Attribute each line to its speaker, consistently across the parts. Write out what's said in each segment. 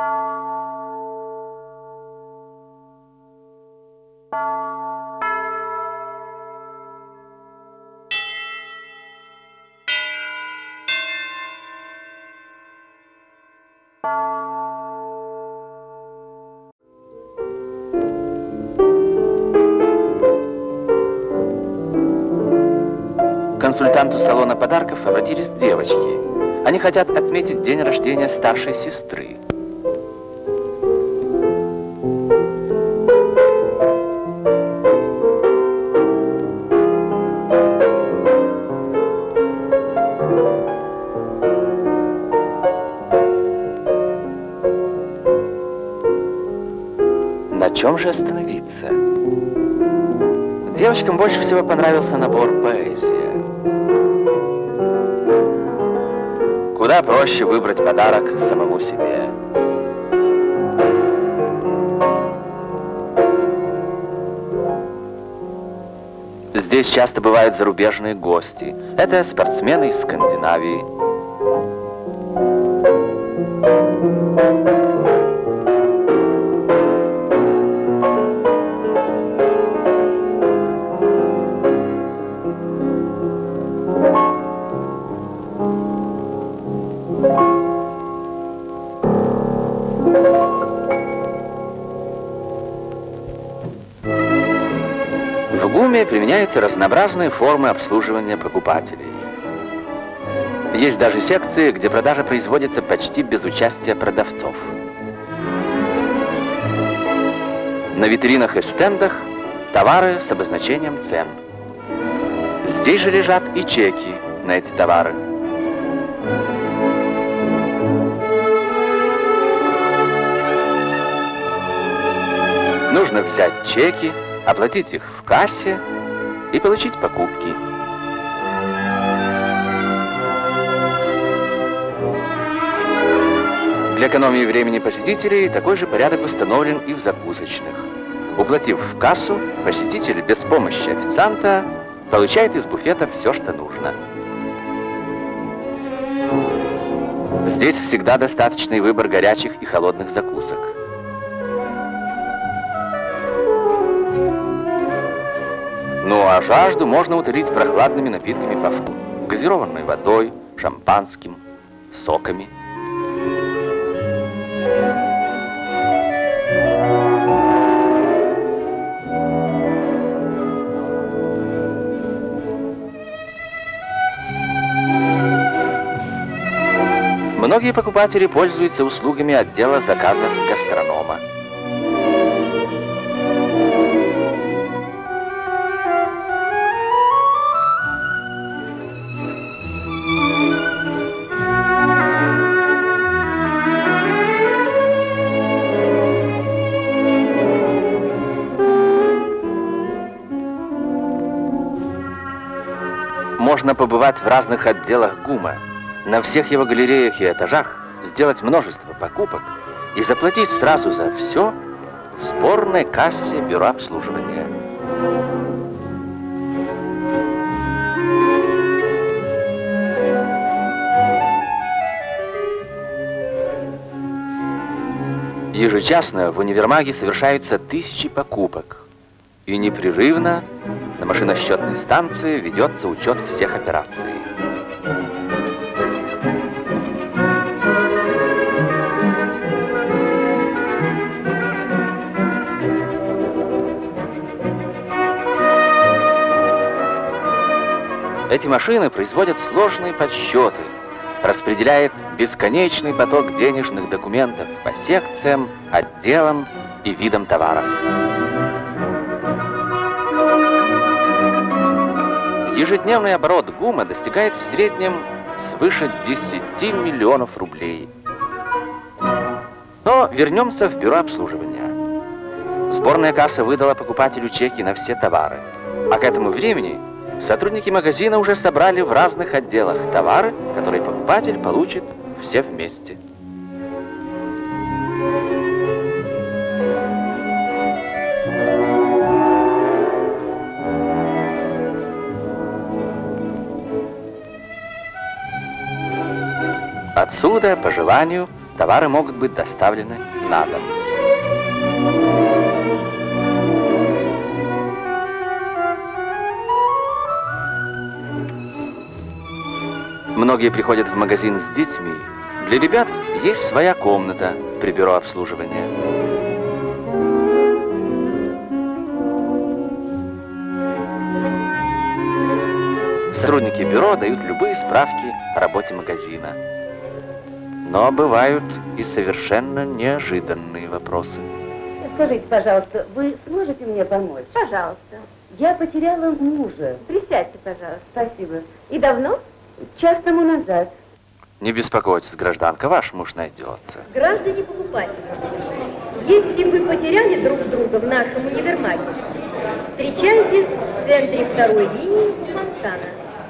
Speaker 1: К консультанту салона подарков обратились девочки. Они хотят отметить день рождения старшей сестры. На чем же остановиться? Девочкам больше всего понравился набор «Поэзия». Куда проще выбрать подарок самому себе. Здесь часто бывают зарубежные гости. Это спортсмены из Скандинавии. В ГУМе применяются разнообразные формы обслуживания покупателей. Есть даже секции, где продажа производится почти без участия продавцов. На витринах и стендах товары с обозначением цен. Здесь же лежат и чеки на эти товары. Нужно взять чеки, оплатить их в кассе и получить покупки. Для экономии времени посетителей такой же порядок установлен и в закусочных. Уплатив в кассу, посетитель без помощи официанта получает из буфета все, что нужно. Здесь всегда достаточный выбор горячих и холодных закусок. Ну а жажду можно утолить прохладными напитками по вкусу, газированной водой, шампанским, соками. Многие покупатели пользуются услугами отдела заказов гастронома. Можно побывать в разных отделах ГУМа, на всех его галереях и этажах, сделать множество покупок и заплатить сразу за все в сборной кассе бюро обслуживания. Ежечасно в универмаге совершаются тысячи покупок, и непрерывно на машиносчетной станции ведется учет всех операций. Эти машины производят сложные подсчеты, распределяют бесконечный поток денежных документов по секциям, отделам и видам товаров. Ежедневный оборот ГУМа достигает в среднем свыше 10 миллионов рублей. Но вернемся в бюро обслуживания. Сборная касса выдала покупателю чеки на все товары, а к этому времени сотрудники магазина уже собрали в разных отделах товары, которые покупатель получит все вместе. Отсюда, по желанию, товары могут быть доставлены на дом. Многие приходят в магазин с детьми. Для ребят есть своя комната при бюро обслуживания. Сотрудники бюро дают любые справки о работе магазина. Но бывают и совершенно неожиданные вопросы.
Speaker 2: Скажите, пожалуйста, вы сможете мне помочь?
Speaker 3: Пожалуйста.
Speaker 2: Я потеряла мужа.
Speaker 3: Присядьте, пожалуйста.
Speaker 2: Спасибо.
Speaker 3: И давно?
Speaker 2: Час тому назад.
Speaker 1: Не беспокойтесь, гражданка, ваш муж найдется.
Speaker 3: Граждане покупатели, если вы потеряли друг друга в нашем универмаге, встречайтесь в центре второй линии Фонтана.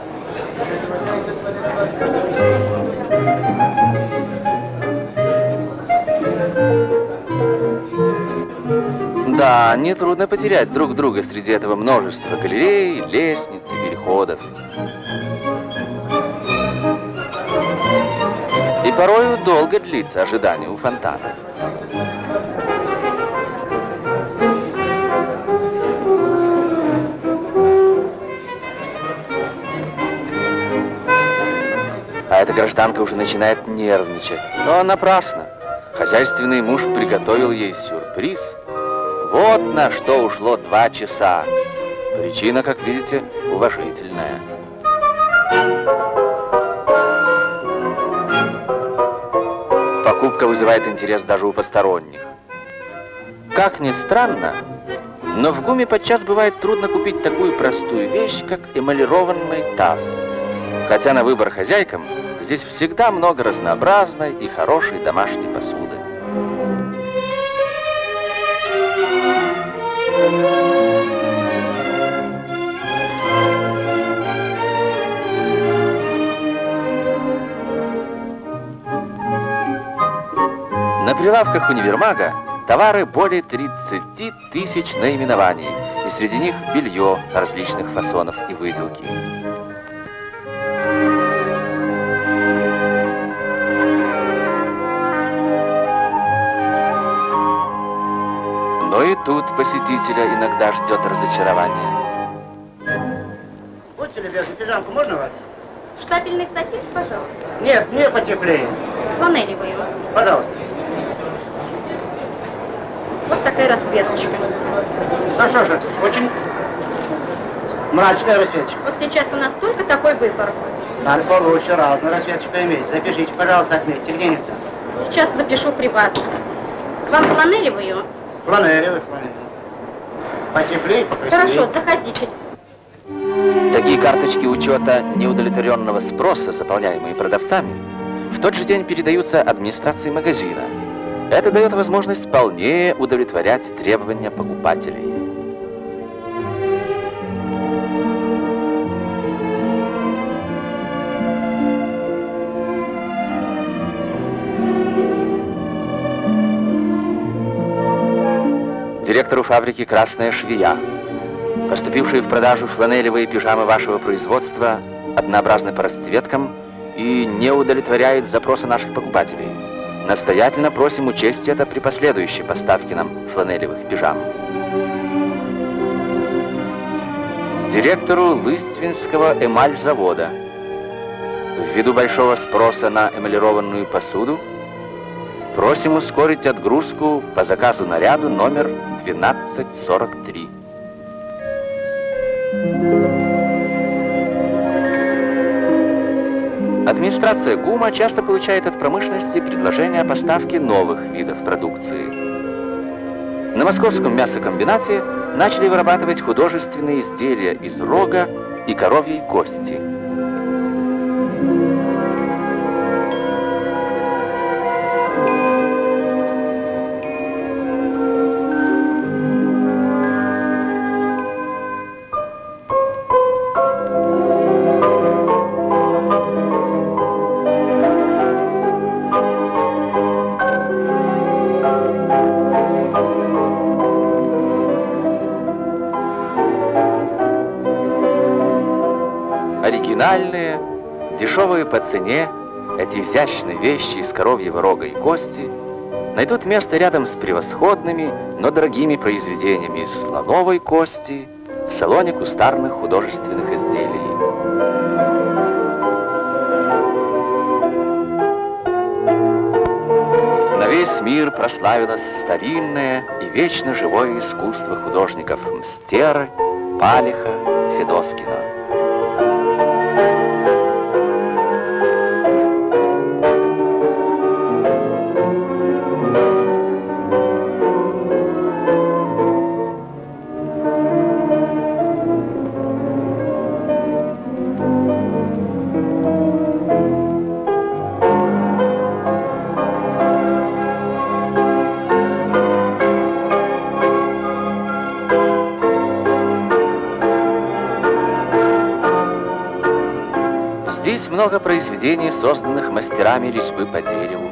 Speaker 1: Да, нетрудно потерять друг друга среди этого множества галерей, лестниц и переходов. И порою долго длится ожидание у фонтана. А эта гражданка уже начинает нервничать. Но напрасно. Хозяйственный муж приготовил ей сюрприз. Вот на что ушло 2 часа. Причина, как видите, уважительная. Покупка вызывает интерес даже у посторонних. Как ни странно, но в ГУМе подчас бывает трудно купить такую простую вещь, как эмалированный таз. Хотя на выбор хозяйкам здесь всегда много разнообразной и хорошей домашней посуды. На прилавках универмага товары более 30 тысяч наименований, и среди них белье различных фасонов и выделки. Но и тут посетителя иногда ждет разочарование.
Speaker 4: Будьте любезны, пижамку можно у вас?
Speaker 3: Штапельный сатин, пожалуйста.
Speaker 4: Нет, мне потеплее.
Speaker 3: Фланелевую.
Speaker 4: Пожалуйста.
Speaker 3: Вот такая расцветочка.
Speaker 4: Ну что ж это, очень мрачная расцветочка.
Speaker 3: Вот сейчас у нас только такой выбор.
Speaker 4: Надо получше, разную расцветочку иметь. Запишите, пожалуйста, отметьте, где-нибудь там.
Speaker 3: Сейчас запишу приватно. Вам фланелевую?
Speaker 4: Фланелевый. Потеплее, покрасивее.
Speaker 3: Хорошо, заходите.
Speaker 1: Такие карточки учета неудовлетворенного спроса, заполняемые продавцами, в тот же день передаются администрации магазина. Это дает возможность полнее удовлетворять требования покупателей. Директору фабрики «Красная швея». Поступившие в продажу фланелевые пижамы вашего производства однообразны по расцветкам и не удовлетворяют запросы наших покупателей. Настоятельно просим учесть это при последующей поставке нам фланелевых пижам. Директору Лыствинского эмаль-завода. Ввиду большого спроса на эмалированную посуду, просим ускорить отгрузку по заказу наряду номер 1243. Администрация ГУМа часто получает от промышленности предложения о поставке новых видов продукции. На московском мясокомбинате начали вырабатывать художественные изделия из рога и коровьей кости. Оригинальные, дешевые по цене, эти изящные вещи из коровьего рога и кости найдут место рядом с превосходными, но дорогими произведениями из слоновой кости в салоне кустарных художественных изделий. На весь мир прославилось старинное и вечно живое искусство художников Мстера, Палиха, Федоскина. Здесь много произведений, созданных мастерами резьбы по дереву.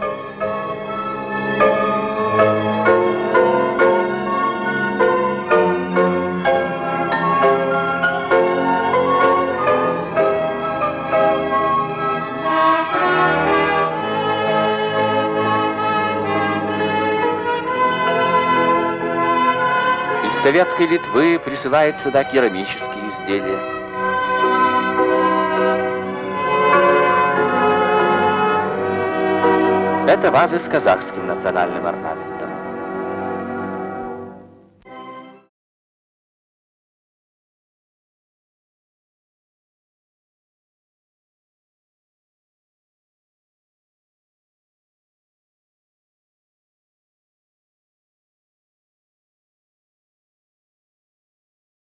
Speaker 1: Из советской Литвы присылают сюда керамические изделия. Это вазы с казахским национальным орнаментом.